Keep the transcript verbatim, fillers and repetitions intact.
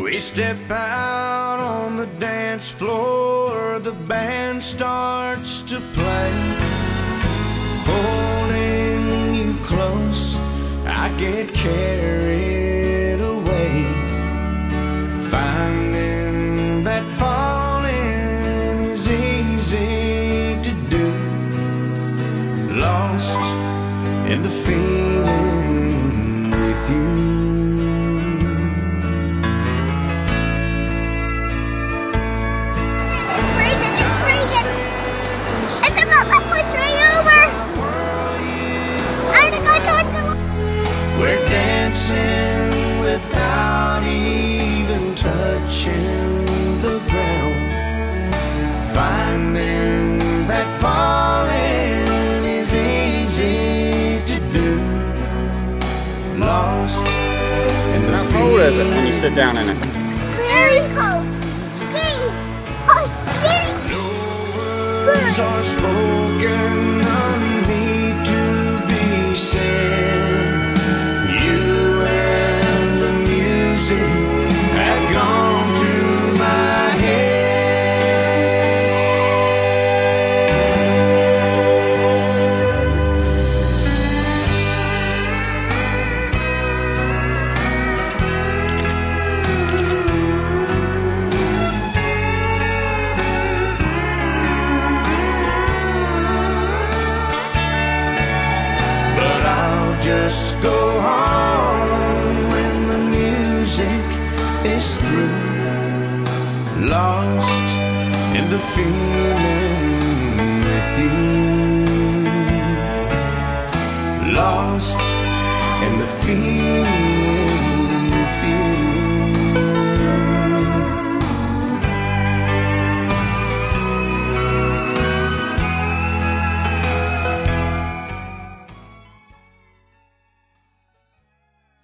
We step out on the dance floor, the band starts to play. Holding you close, I get carried away, finding that falling is easy to do, lost in the feeling with you. We're dancing without even touching the ground, finding that falling is easy to do, lost in the How cold is it when you sit down in it? Very cold. Stings. Oh, stings. No words are spoken, none need to be said. Just go home when the music is through, lost in the feeling with you, lost in the feeling.